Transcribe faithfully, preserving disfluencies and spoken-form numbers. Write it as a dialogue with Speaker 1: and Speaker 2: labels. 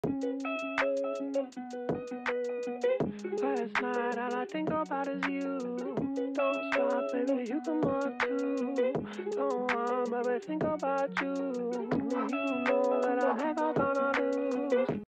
Speaker 1: Last night, all I think about is you. Don't stop, baby, you come up too. Don't want, baby, think about you. You know that I'm never gonna lose.